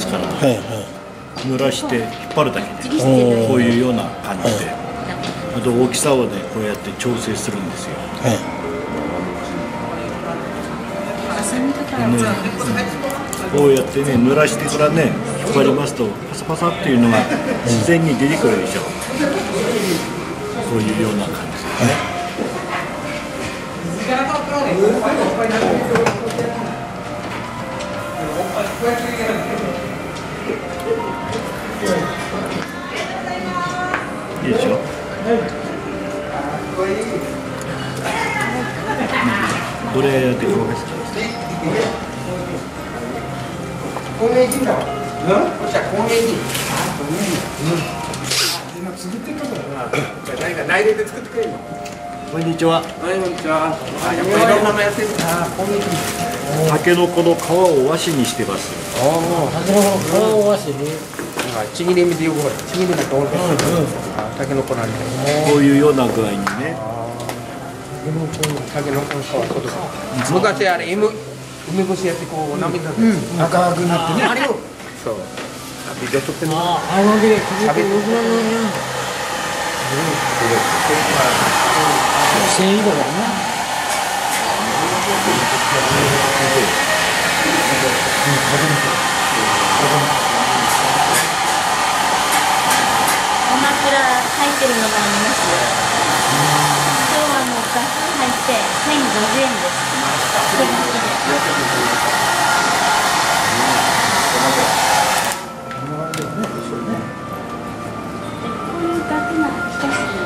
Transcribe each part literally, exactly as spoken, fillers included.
ですから、 はいはい、 濡らして引っ張るだけでこういうような感じで、あと大きさをねこうやって調整するんですよ。はい、でね、こうやってね濡らしてからね引っ張りますとパサパサっていうのが自然に出てくるでしょ。こういうような感じですね。いいでしょ。どれやって動かすかですね。 工芸品だわ。こっちは工芸品。今作ってるところだな。誰か内例で作ってくれるの。 こんにちは。 はい、こんにちは。あ、やっぱりいろんなのやってる。あ、工芸品。 タケノコの皮を和紙にしてます。 ああ、タケノコの皮を和紙に。 ちぎり身でよくほら、ちぎりなんかおるから。タケノコなんで。 こういうような具合にね。 タケノコの皮ことか。昔あれ、M、梅干しやってこう涙で赤くなってね。 あれを。そう。ビデオ撮ってる。 ああ、あので、食べてよくなるね。繊維だからね。 お枕入ってるのがありますよ。今日はもうガス入ってせんごじゅうえんです。これだけで。こういう額が一つ。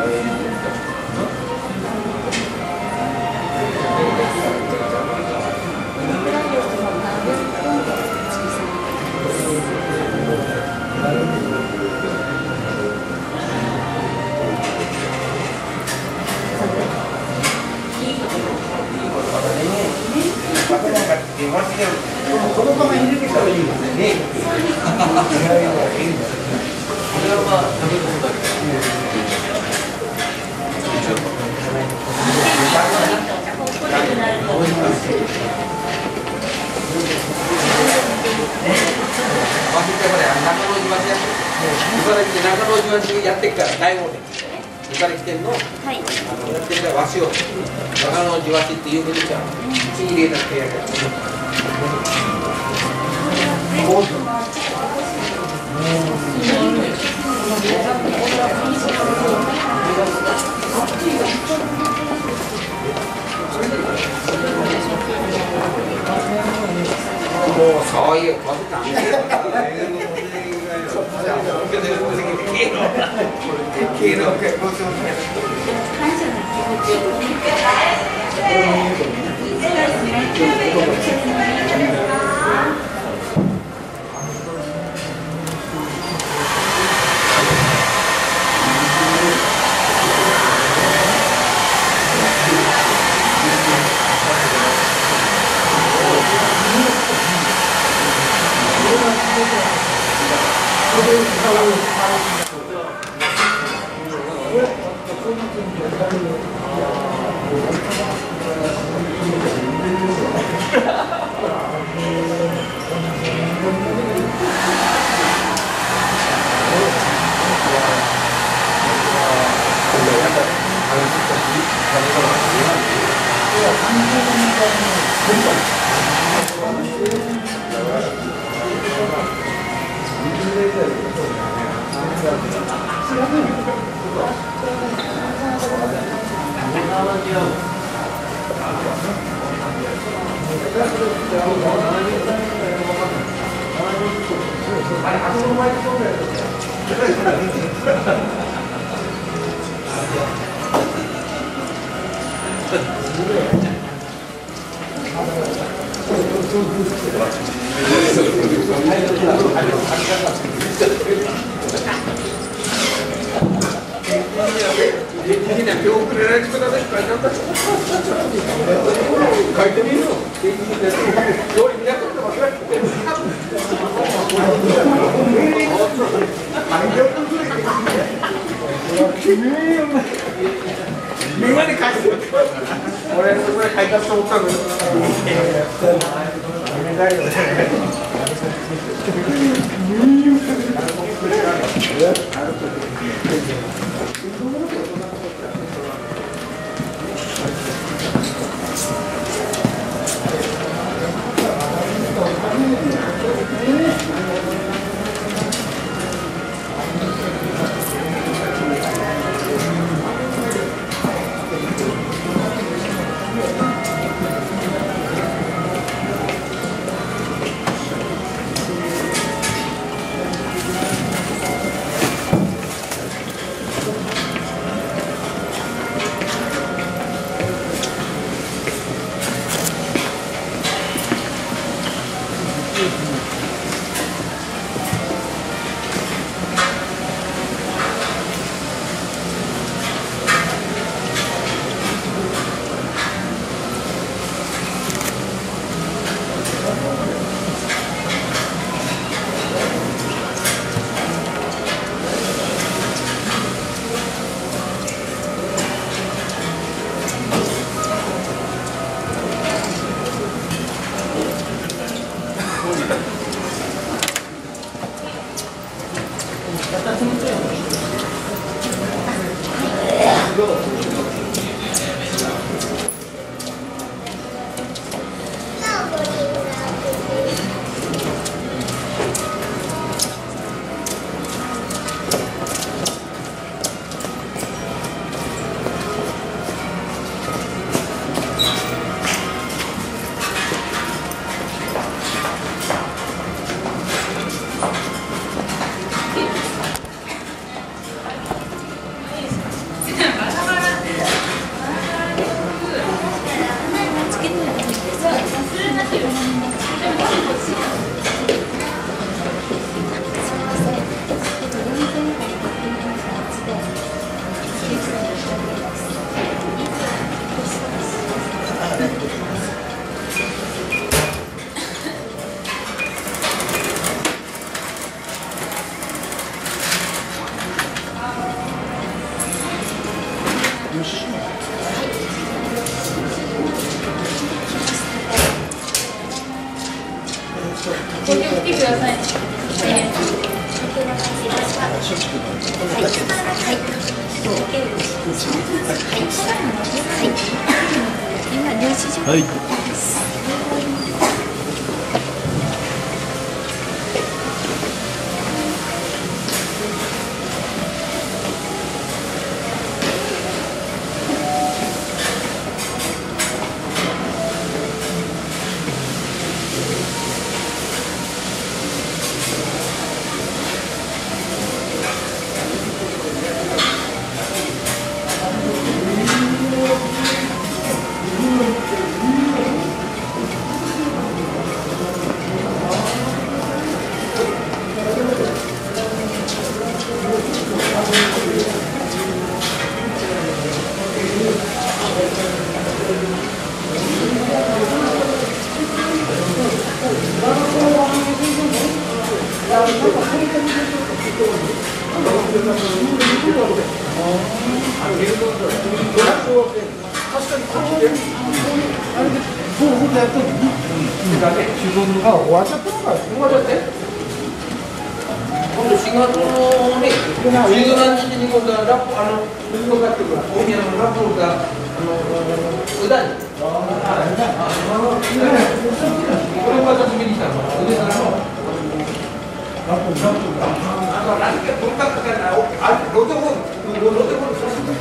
このまま入れてからいいですね。茨城でやってっから大王で茨城県のやってる和紙を長野地和紙っていうふうにじゃちぎりだってやる。もうそういうことなんですよ。みんなで返す。俺そこで買い出すと思ったのに。 ご協力来てください。 はい。 今度しがつのね、十何日に今度はラップ、あの、水とかっていうか、大宮のラップが、あの、宇田に。これまた次に来たの、宇田からの。ラップ、ラップが。あの、何か、どっかから、あ、ロテホン、ロテホン、そうそう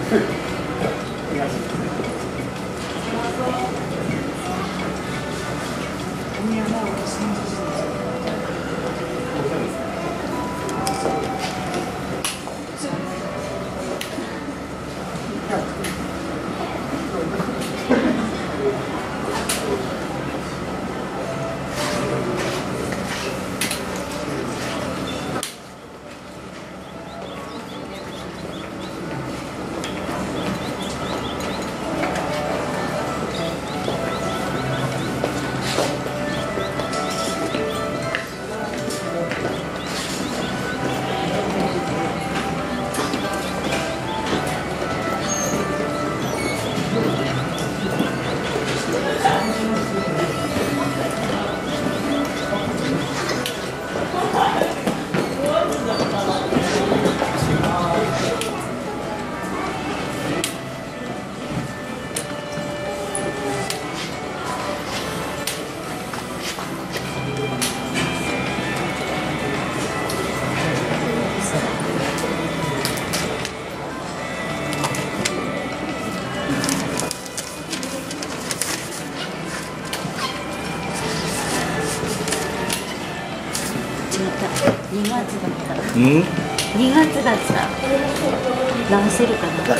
にがつだった。 うん。 にがつだった。直せるかな。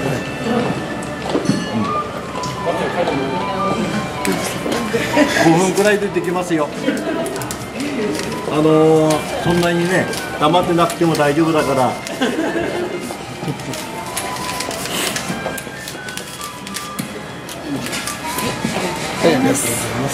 ごふんくらいでできますよ。あのー、そんなにね黙ってなくても大丈夫だから。 ありがとうございます。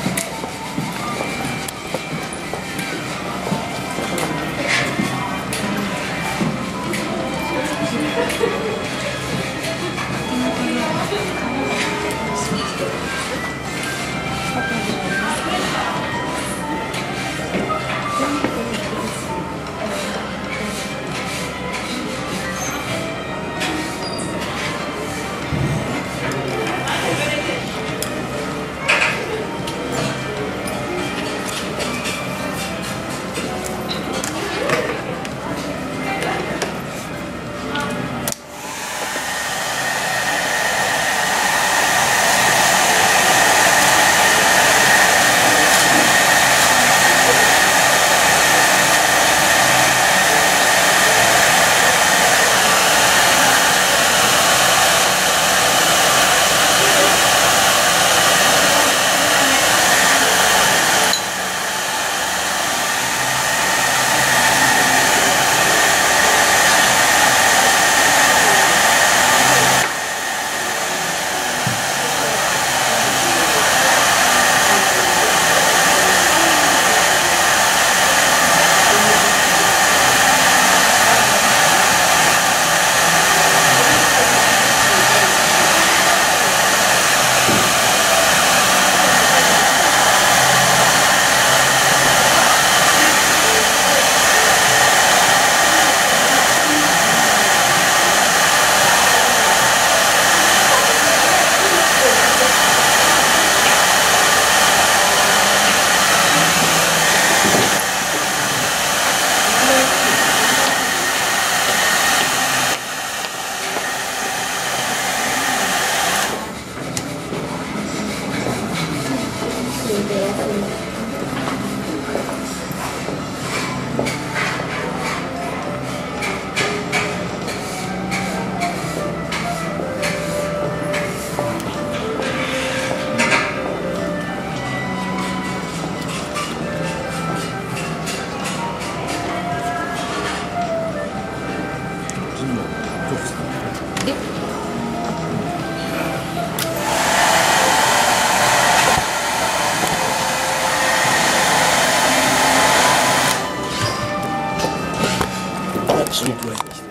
そのくらいにして。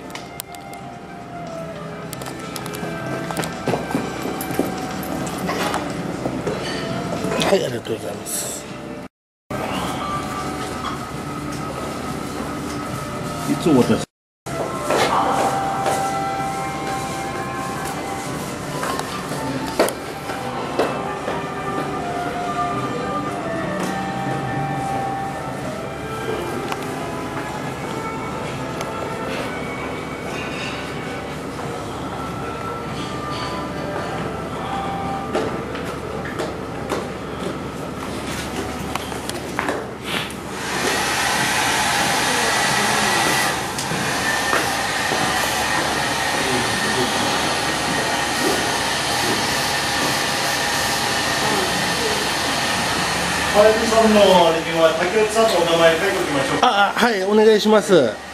はい、ありがとうございます。 いつも私川地さんのあれには竹内さんのお名前書いておきましょうか。 あ、あ、はい、お願いします。